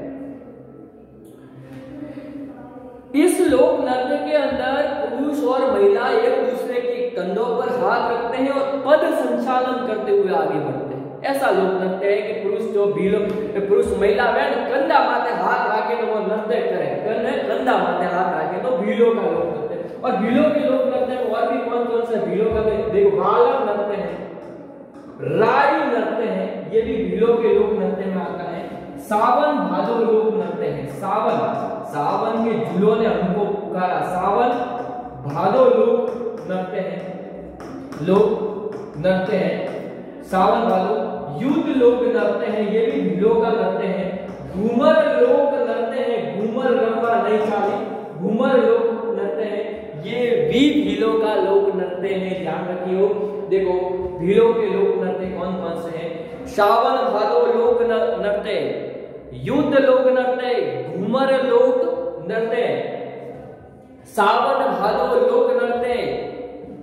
Speaker 1: इस लोक नृत्य के अंदर पुरुष और महिला एक दूसरे के कंधों पर हाथ रखते हैं और पद संचालन करते हुए आगे बढ़ते हैं। ऐसा लोक नृत्य है कि पुरुष महिला में कंधा माथे हाथ रखे तो वो नृत्य करे, कंधा माथे हाथ रखे तो भीलों का लोक नृत्य। और भीलों के लोक नृत्य में और भी कौन कौन सा भीलों का? देखो बालव नृत्य है, राई नृत्य है, ये भी भीलों के लोक नृत्य में आता है। सावन भादो लोक नृत्य है, सावन के झूलों ने हमको पुकारा, सावन भादो लोक नृत्य है, लोक नृत्य है सावन भादो। युद्ध लोक नृत्य है, ये भी भीलों का नृत्य है। घूमर लोक नृत्य है, घूमर रंगवा नहीं चाले, घूमर लोक नृत्य है, ये भी भीलों का लोक नृत्य है, ध्यान रखियो। देखो भीलों के लोक नृत्य कौन कौन से हैं? सावन भादो लोक नृत्य, युद्ध लोक नृत्य, घूमर लोक नृत्य, सावन भादो लोक नृत्य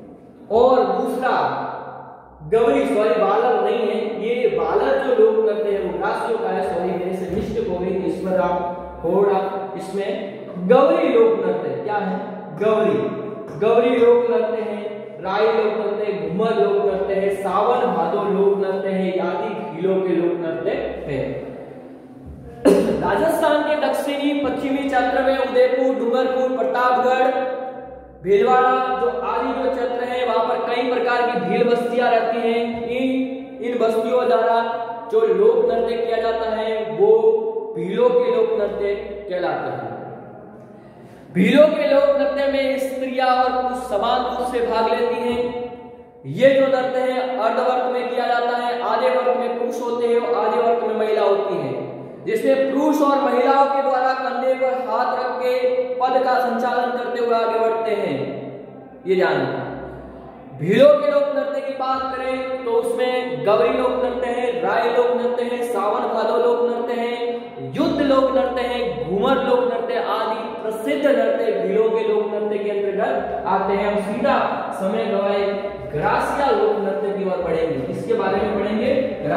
Speaker 1: और दूसरा गवरी, सॉरी बालर नहीं है, ये बालर जो लोक नृत्य है वो ग्रासियों का है, सॉरी मेरे से मिस्टेक हो गई, इसमें आप इसमें गवरी लोक नृत्य क्या है, गवरी लोक नृत्य है, राई लोक नृत्य है, घूमर लोक नृत्य है, सावन भादो लोक नृत्य है, आदि भीलों के लोक नृत्य है। राजस्थान के दक्षिणी पश्चिमी क्षेत्र में उदयपुर, डूंगरपुर, प्रतापगढ़, भीलवाड़ा जो आदि जो क्षेत्र है वहां पर कई प्रकार की भील बस्तियां रहती हैं। इन बस्तियों द्वारा जो लोक नृत्य किया जाता है वो भीलों के लोक नृत्य कहलाते हैं। भीलों के लोक नृत्य में स्त्रियां और पुरुष समान रूप से भाग लेती हैं। ये जो नृत्य है अर्धवर्त में किया जाता है, आधे वर्त में पुरुष होते हैं और आधे वर्त में महिला होती है, जिसमें पुरुष और महिलाओं के द्वारा कंधे पर हाथ रख के पद का संचालन करते हुए आगे बढ़ते हैं। ये जानना। भीलों के लोक नृत्य की बात करें तो उसमें गवरी लोक नृत्य है, राय लोक नृत्य है, सावन भादो लोक नृत्य है, युद्ध लोक नृत्य है, घूमर लोक नृत्य आदि प्रसिद्ध नृत्य भीलों के लोक नृत्य के अंतर्गत आते हैं। हम सीधा समय गवाए ग्रासिया लोक नृत्य की ओर बढ़ेंगे। इसके बारे में पढ़ेंगे।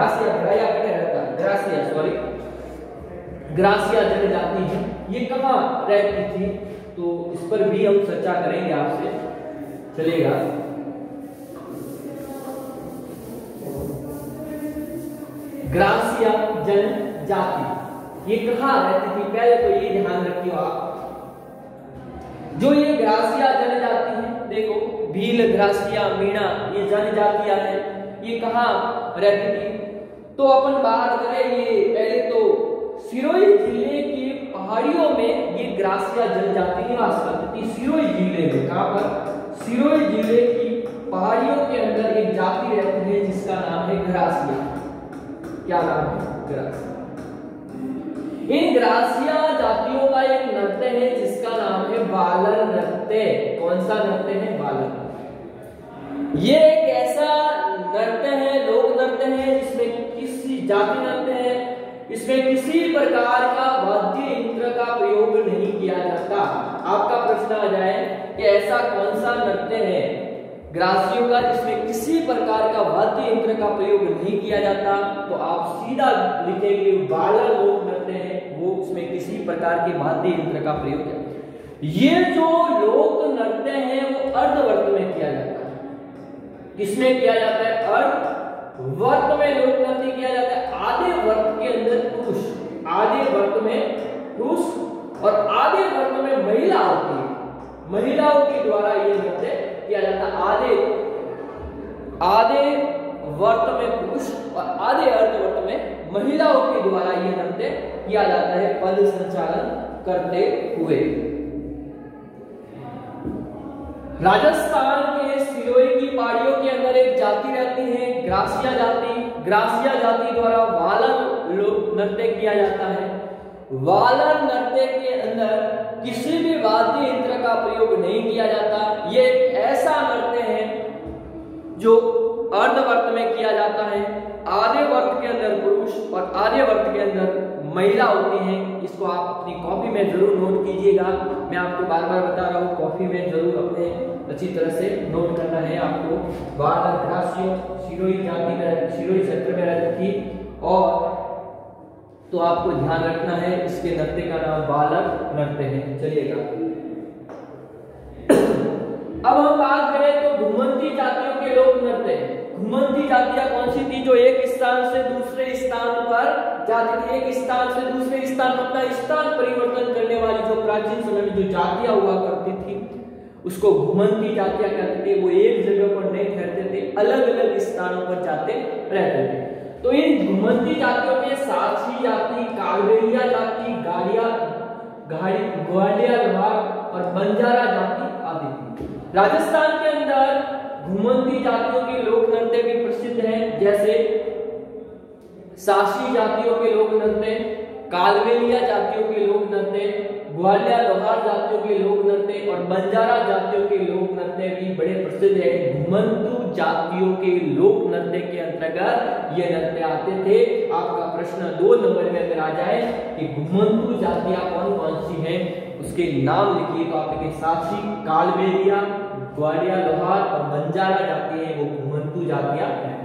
Speaker 1: ग्रासिया जनजाति है, ये कहाँ रहती थी तो इस पर भी हम चर्चा करेंगे आपसे, चलेगा। ग्रासिया जनजाति ये कहाँ रहती थी, पहले तो ये ध्यान रखिए आप। जो ये ग्रासिया जनजाति है, देखो भील, ग्रासिया, मीणा ये जनजातियां हैं, ये कहाँ रहती थी तो अपन बात करें, ये पहले तो सिरोही जिले की पहाड़ियों में ये ग्रासिया जनजाति निवास करती थी। सिरोही जिले में, कहां पर, सिरोही जिले की पहाड़ियों के अंदर एक जाति रहती है जिसका नाम है ग्रासिया। क्या नाम है, ग्रासिया। इन ग्रासिया जातियों का एक नृत्य है जिसका नाम है बालर नृत्य। कौन सा नृत्य है, बालर। ये एक ऐसा नृत्य है, लोक नृत्य है जिसमें किसी जाति नृत्य है, इसमें किसी प्रकार का वाद्य यंत्र का प्रयोग नहीं किया जाता। आपका प्रश्न आ जाए कि ऐसा कौन सा नृत्य है ग्रासियों का जिसमें किसी प्रकार का वाद्य यंत्र का प्रयोग नहीं किया जाता, तो आप सीधा लिखेंगे बालर लोक नृत्य है, वो उसमें किसी प्रकार के वाद्य यंत्र का प्रयोग है। ये जो लोक नृत्य है वो अर्धवर्त में किया जाता है। किसमें किया जाता है, अर्धवर्त में लोक नृत्य किया जाता है। आधे वर्त के अंदर पुरुष, आधे वर्त में पुरुष और आधे वर्त में महिला होती है, महिलाओं के द्वारा ये नृत्य किया जाता है। आधे वर्त में पुरुष और आधे अर्धवर्त में महिलाओं के द्वारा ये नृत्य किया जाता है पद संचालन करते हुए। राजस्थान के सिरोही की पहाड़ियों के अंदर एक जाति रहती है ग्रासिया जाति। ग्रासिया जाति द्वारा वालर लोक नृत्य किया जाता है। वालर नृत्य के अंदर किसी भी वाद्य यंत्र का प्रयोग नहीं किया जाता। ये एक ऐसा नृत्य है जो अर्धवर्त में किया जाता है। आधे वर्त के अंदर पुरुष और आधे वर्त के अंदर महिला होती हैं। इसको आप अपनी कॉपी में जरूर नोट कीजिएगा। मैं आपको बार बार बता रहा हूँ, कॉपी में जरूर अपने अच्छी तरह से नोट करना है आपको। बालर ग्रासियों सिरोही जाति में, सिरोही क्षेत्र में रहती थी और तो आपको ध्यान रखना है इसके नृत्य का नाम बालर नृत्य है। चलिएगा, अब हम बात करें तो घुमंती जातियों के लोक नृत्य। घुमंती जातियां कौन सी थी, जो एक स्थान से दूसरे स्थान पर जाती थी। एक स्थान से दूसरे स्थान पर अपना स्थान परिवर्तन करने वाली जो प्राचीन समय में जो जातियां हुआ करती थी उसको घुमंती जातियां कहते थे। वो एक जगह पर नहीं ठहरते थे, अलग अलग स्थानों पर जाते रहते थे। तो इन घुमंती जातियों में सारसी जाति, कालबेलिया जाति, ग्वालियर और बंजारा जाति आदि थी। राजस्थान के अंदर घुमंती जातियों के लोक नृत्य भी प्रसिद्ध हैं, जैसे सासी जातियों के लोक नृत्य, कालबेलिया जातियों के लोक नृत्य, ग्वालियर लोहार जातियों के लोक नृत्य और बंजारा जातियों के लोक नृत्य भी बड़े प्रसिद्ध है। घुमंतू जातियों के लोक नृत्य के अंतर्गत ये नृत्य आते थे। आपका प्रश्न 2 नंबर में अगर आ जाए कि घुमंतू जातियां कौन कौन सी हैं, उसके नाम लिखिए तो आप लिखिए सासी, कालबेलिया, ग्वालियर, लोहार और बंजारा जाति है वो घुमंतू जातियां हैं।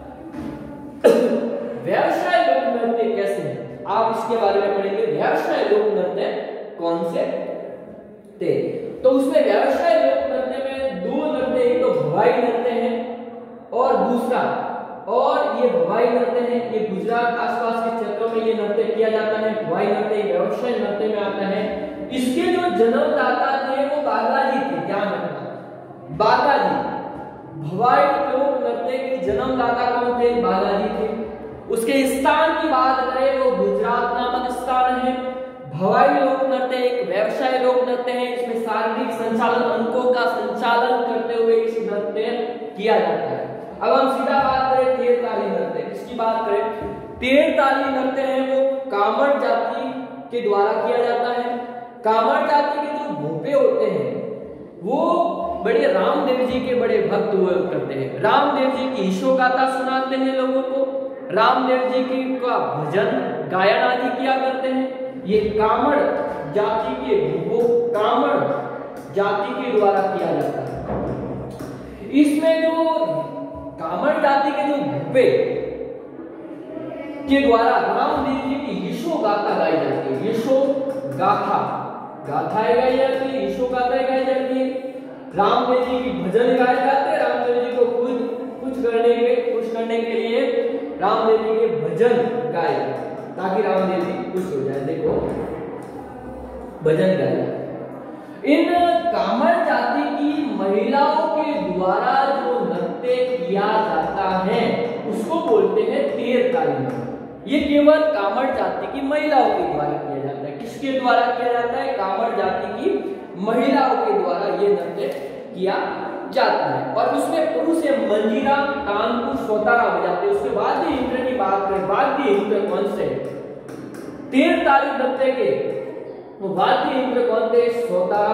Speaker 1: व्यवसाय लोक नृत्य कैसे हैं, आप इसके बारे में पढ़ेंगे। व्यवसाय लोक नृत्य कौन से थे, तो उसमें व्यवसाय लोक नृत्य में दो नृत्य, एक तो भवाई नृत्य है और दूसरा, और ये भवाई नृत्य है, ये गुजरात आसपास के क्षेत्रों में ये नृत्य किया जाता है। भवाई नृत्य व्यवसाय नृत्य में आता है। इसके जो जन्मदाता थे वो बालाजी थे, ध्यान रखना, बालाजी। भवाई लोक नृत्य के जन्मदाता कौन थे, बालाजी थे। उसके स्थान की बात करें वो गुजरात नामक स्थान है। भवाई लोक नृत्य एक व्यवसाय लोक नृत्य है, इसमें शारीरिक संचालन, अंकों का संचालन करते हुए इस नृत्य किया जाता है। अब हम सीधा बात करें तेर ताली नृत्य, किसकी बात करें, तेर ताली नृत्य है वो कामड़ जाति के द्वारा किया जाता है। कामड़ जाति के जो भूपे होते हैं वो बड़े रामदेव जी के बड़े भक्त हुआ करते हैं। रामदेव जी की ईशो गाथा सुनाते हैं लोगों को, रामदेव जी की का भजन गायन आदि किया करते हैं। ये कामड़ जाति के भूपों, कामड़ जाति के द्वारा किया जाता है। इसमें जो कामड़ जाति के जो भूपे के द्वारा रामदेव जी की यीशु गाथा गाई जाती है। यीशु गाथा, गाथाएं गाई जाती है, यीशु गाथाएं गाई जाती है। रामदेव जी की भजन गाए जाते हैं। रामदेव जी को खुश करने के लिए रामदेव जी के भजन गाए ताकि रामदेव जी खुश हो जाए। देखो भजन गाए। इन कामड़ जाति की महिलाओं के द्वारा जो नृत्य किया जाता है उसको बोलते हैं तेर ताली नृत्य। ये केवल कामड़ जाति की महिलाओं के द्वारा किया जाता है। किसके द्वारा किया जाता है, कामड़ जाति की महिलाओं के द्वारा ये नृत्य किया जाता है। और उसमें पुरुष से मंजीरा, तानपुर, सोतारा बजाते हैं। उसके बाद ही यंत्र की बात करें, वाद्य यंत्र कौन से तेर ताली नृत्य के वाद्य यंत्र कौन थे, सोतारा,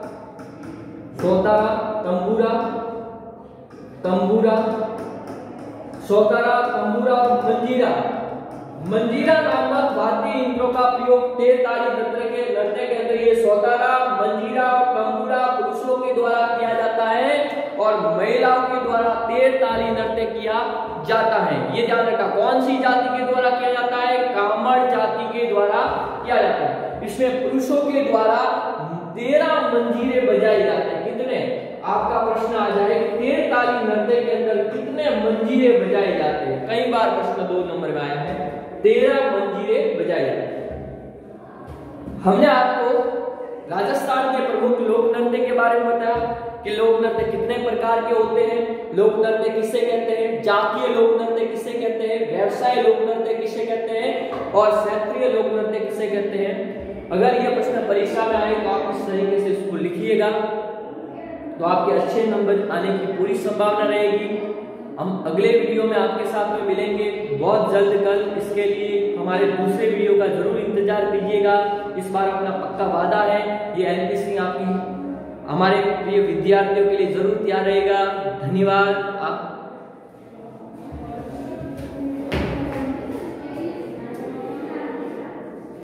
Speaker 1: तंबूरा, सोतारा, तंबूरा और मंजीरा नामक वाद्य यंत्रों का प्रयोग तेर ताली नृत्य के अंदर ये सोतारा, मंजीरा और तंबूरा पुरुषों के द्वारा किया जाता है और महिलाओं के द्वारा तेर ताली नृत्य किया जाता है। ये ध्यान रखना, कौन सी जाति के द्वारा किया जाता है, कामड़ जाति के द्वारा किया जाता है। इसमें पुरुषों के द्वारा 13 मंजीरे बजाए जाते हैं। कितने, आपका प्रश्न आ जाए तेर ताली नृत्य के अंदर कितने मंजीरे बजाए जाते हैं। कई बार प्रश्न 2 नंबर में आया है, 13 मंजीरे बजाए जाते हैं। हमने आपको राजस्थान के प्रमुख लोक नृत्य के बारे में बताया कि लोक नृत्य कितने प्रकार के होते हैं, लोक नृत्य किसे कहते हैं, जातीय लोक नृत्य किसे कहते हैं, व्यवसाय लोक नृत्य किसे कहते हैं और क्षेत्रीय लोक नृत्य किसे कहते हैं। अगर ये प्रश्न परीक्षा में आए तो आप इस तरीके से इसको लिखिएगा तो आपके अच्छे नंबर आने की पूरी संभावना रहेगी। हम अगले वीडियो में आपके साथ में मिलेंगे बहुत जल्द कल। इसके लिए हमारे दूसरे वीडियो का जरूर इंतजार कीजिएगा। इस बार अपना पक्का वादा है, ये एनपीसी आपकी हमारे प्रिय विद्यार्थियों के लिए जरूर तैयार रहेगा। धन्यवाद।